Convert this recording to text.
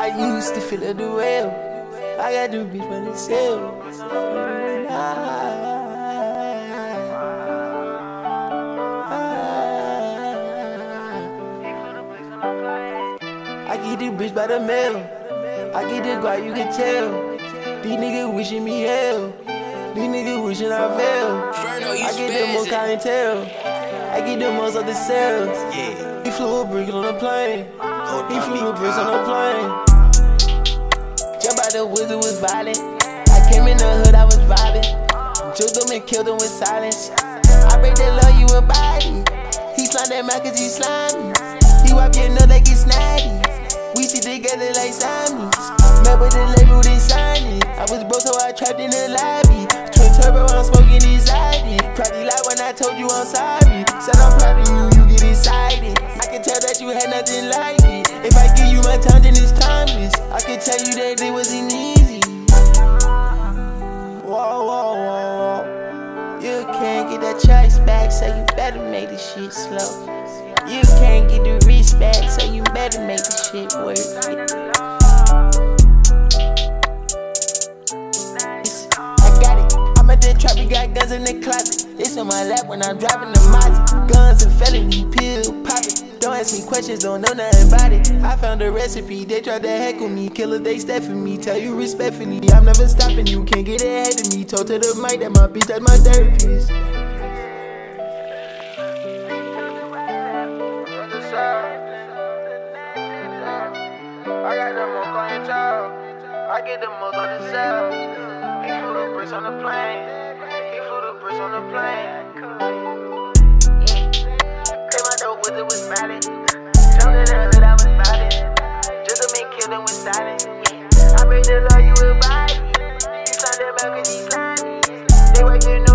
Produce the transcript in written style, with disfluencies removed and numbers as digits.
I used to feel it the well. I got to be from the cell. I get this bitch by the mail. I get the guy, you can tell. These niggas wishing me hell. These niggas wishing I fail. I get the most clientele. I get the most of the sales. He flew a brick on the plane. He flew the bricks on the plane. Jump out the wizard was violent. I came in the hood, I was vibing. Juked them and killed them with silence. I break that love, you a body. He slime that mouth cause he slimy. He wipe your nut like it's snotty. We sit together like Siamese. Met with the label, they signed it. I was broke, so I trapped in the lobby. Twin turbo, I'm smoking anxiety. Probably lied when I told you I'm sorry. Said I'm proud of you, you get excited. I can tell that you had nothing like it. If I give you my time, then it's timeless. I can tell you that it wasn't easy. Whoa, whoa, whoa. You can't get that choice back, so you better make this shit slow. You can't get the respect, so you better make the shit work. I got it, I'm at the trap, we got guns in the closet. It's on my lap when I'm driving the Mazda. Guns and felony, pill poppin'. Don't ask me questions, don't know nothing about it. I found a recipe, they tried to heckle me. Killer, they step for me, tell you respectfully. I'm never stopping, you can't get ahead of me. Told to the mic that my bitch, that's my therapist. I got the most on your child. I get the most on the cell. He flew the bricks on the plane. He flew the bricks on the plane. Came out the woods, it was valid. Jumped in the hood, I was valid. Just to make killed him with silence. I break the law, you a body. He signed that back cause he slimy. They work, you know.